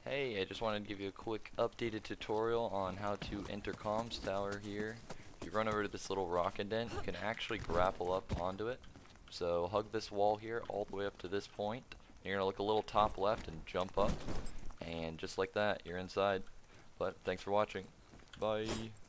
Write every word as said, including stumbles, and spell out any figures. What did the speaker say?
Hey, I just wanted to give you a quick updated tutorial on how to enter comms tower here. If you run over to this little rock indent, you can actually grapple up onto it. So hug this wall here all the way up to this point. You're going to look a little top left and jump up. And just like that, you're inside. But thanks for watching. Bye.